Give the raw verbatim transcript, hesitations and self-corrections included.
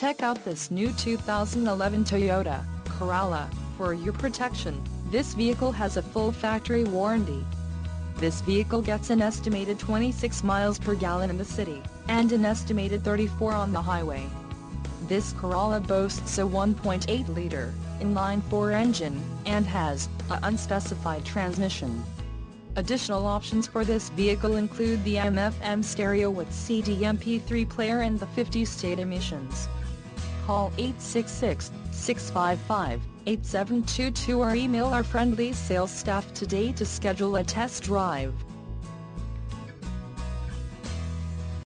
Check out this new two thousand eleven Toyota Corolla. For your protection, this vehicle has a full factory warranty. This vehicle gets an estimated twenty-six miles per gallon in the city, and an estimated thirty-four on the highway. This Corolla boasts a one point eight liter inline-four engine, and has a unspecified transmission. Additional options for this vehicle include the A M F M stereo with C D M P three player and the fifty state emissions. Call eight six six, six five five, eight seven two two or email our friendly sales staff today to schedule a test drive.